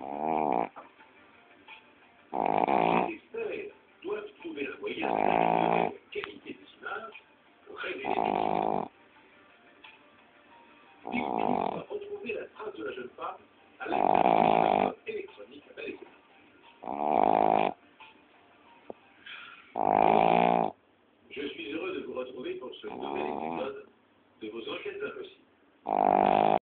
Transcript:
Les experts doivent trouver un moyen d'améliorer la qualité des images pour révéler des choses. Victor va retrouver la trace de la jeune femme à l'aide d'un ordinateur électronique à balai. Je suis heureux de vous retrouver pour ce nouvel épisode de vos enquêtes impossibles.